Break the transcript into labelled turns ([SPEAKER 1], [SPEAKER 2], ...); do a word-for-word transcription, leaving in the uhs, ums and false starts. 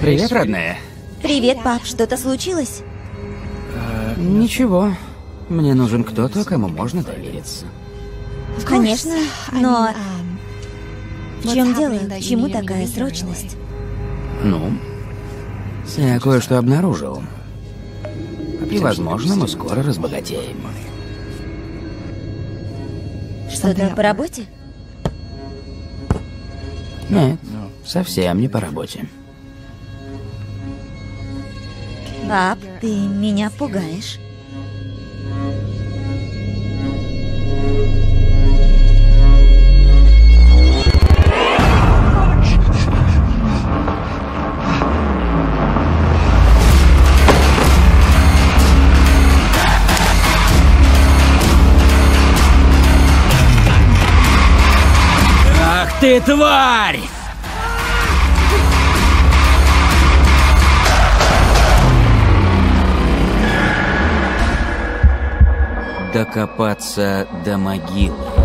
[SPEAKER 1] Привет, родная.
[SPEAKER 2] Привет, пап. Что-то случилось?
[SPEAKER 1] А, ничего. Мне нужен кто-то, кому можно довериться.
[SPEAKER 2] Конечно, но... В чем дело? К чему такая срочность?
[SPEAKER 1] Ну, я кое-что обнаружил. И, возможно, мы скоро разбогатеем.
[SPEAKER 2] Что-то по работе?
[SPEAKER 1] Нет, совсем не по работе.
[SPEAKER 2] Пап, ты меня пугаешь.
[SPEAKER 1] Ах ты, тварь! Докопаться до могилы.